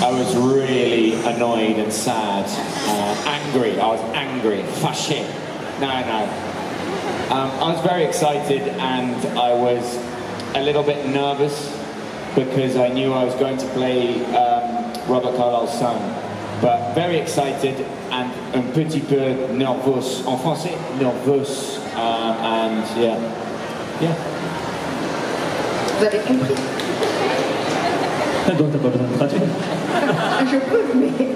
I was really annoyed and sad, angry. I was angry, fâché. No. I was very excited, and I was a little bit nervous because I knew I was going to play Robert Carlyle's son. But very excited and un petit peu nerveux. En français, nerveux. And yeah. Vous avez compris? Donc t'as pas besoin de traduire. Je peux, mais...